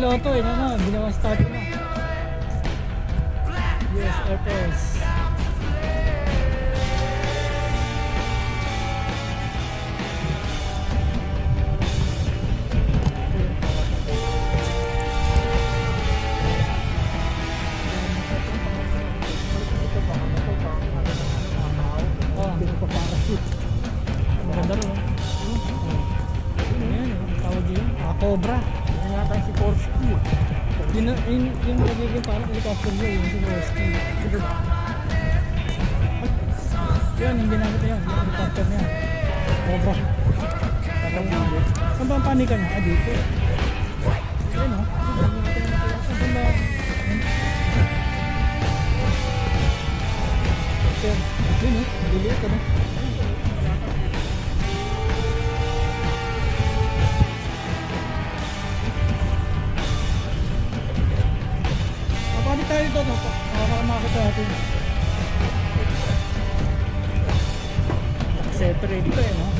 piloto eh, naman, ginawa statue na. US Air Force. Maganda rin. Ayan, tawag yun. Cobra. Yan yata yung si Korsky. Yung magiging parang helicopter nyo, yung si Korsky. Yun, yung ginamit na yun. Yung helicopter niya. Cobra. Saan ba ang panikan na? Dito. Ayun o. Saan ba? Yun o. Diliit ka na. Papalit tayo dito, no? Para makakita natin. Separate pa eh, no?